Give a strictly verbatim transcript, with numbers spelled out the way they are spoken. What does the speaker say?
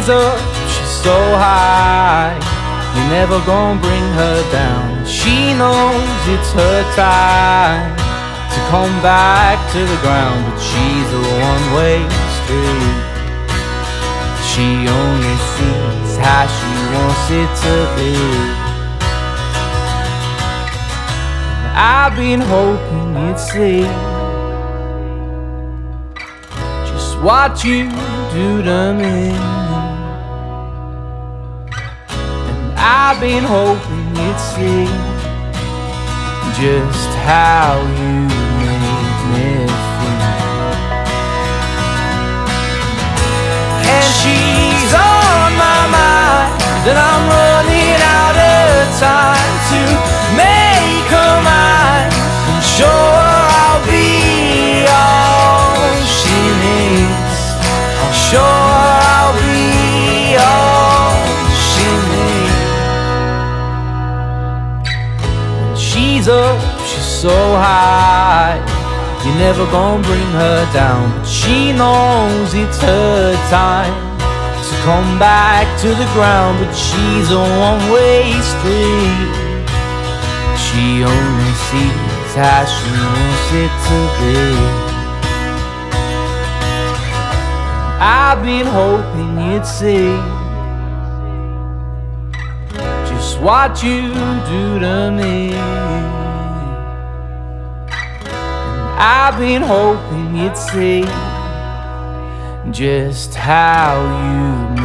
she's up, she's so high, you're never gonna bring her down. She knows it's her time to come back to the ground, but she's a one-way street. She only sees how she wants it to be. And I've been hoping you'd see just what you do to me. And I've been hoping you'd see just how you make me feel. And she's on my mind, and I'm running out of time to make her mine and show her I'll be all she needs. Show her I'll be all she needs. She's up, she's so high, you're never gonna bring her down, but she knows it's her time to come back to the ground, but she's a one-way street. She only sees how she wants it to be. I've been hoping you'd see just what you do to me. I've been hoping you'd see just how you